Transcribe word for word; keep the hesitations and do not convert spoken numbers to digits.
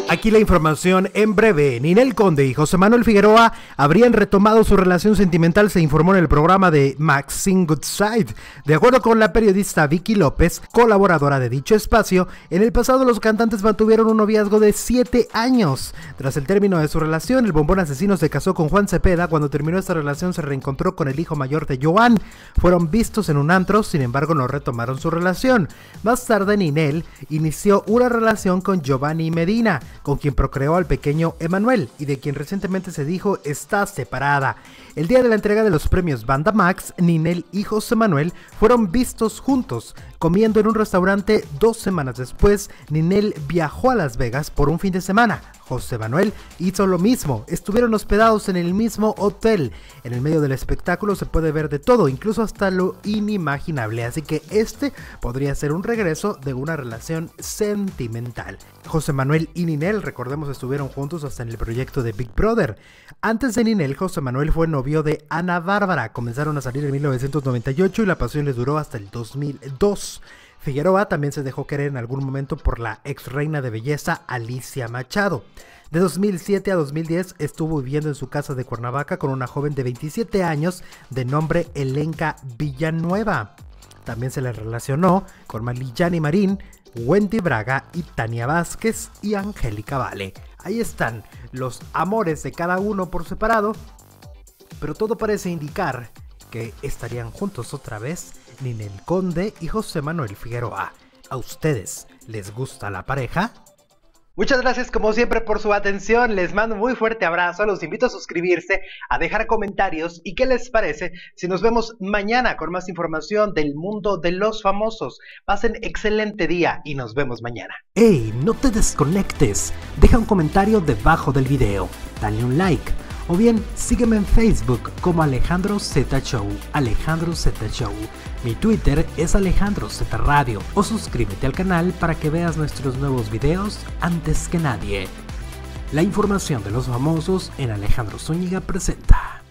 Aquí la información en breve. Ninel Conde y José Manuel Figueroa habrían retomado su relación sentimental, se informó en el programa de Maxine Goodside. De acuerdo con la periodista Vicky López, colaboradora de dicho espacio, en el pasado los cantantes mantuvieron un noviazgo de siete años. Tras el término de su relación, el bombón asesino se casó con Juan Cepeda. Cuando terminó esta relación se reencontró con el hijo mayor de Joan. Fueron vistos en un antro, sin embargo no retomaron su relación. Más tarde Ninel inició una relación con Giovanni Medina, con quien procreó al pequeño Emanuel y de quien recientemente se dijo está separada. El día de la entrega de los premios Banda Max, Ninel y José Manuel fueron vistos juntos, comiendo en un restaurante. Dos semanas después, Ninel viajó a Las Vegas por un fin de semana. José Manuel hizo lo mismo, estuvieron hospedados en el mismo hotel. En el medio del espectáculo se puede ver de todo, incluso hasta lo inimaginable, así que este podría ser un regreso de una relación sentimental. José Manuel y Ninel, recordemos, estuvieron juntos hasta en el proyecto de Big Brother. Antes de Ninel, José Manuel fue novio de Ana Bárbara, comenzaron a salir en mil novecientos noventa y ocho y la pasión les duró hasta el dos mil dos. Figueroa también se dejó querer en algún momento por la ex reina de belleza Alicia Machado. De dos mil siete a dos mil diez estuvo viviendo en su casa de Cuernavaca con una joven de veintisiete años de nombre Elenka Villanueva. También se le relacionó con Malillani Marín, Wendy Braga y Tania Vázquez y Angélica Vale. Ahí están los amores de cada uno por separado, pero todo parece indicar que estarían juntos otra vez Ninel Conde y José Manuel Figueroa. ¿A ustedes les gusta la pareja? Muchas gracias como siempre por su atención, les mando un muy fuerte abrazo, los invito a suscribirse, a dejar comentarios y qué les parece si nos vemos mañana con más información del mundo de los famosos. Pasen excelente día y nos vemos mañana. ¡Ey! No te desconectes, deja un comentario debajo del video, dale un like o bien sígueme en Facebook como Alejandro Z Show, Alejandro Z Show. Mi Twitter es Alejandro Z Radio o suscríbete al canal para que veas nuestros nuevos videos antes que nadie. La información de los famosos en Alejandro Zúñiga presenta.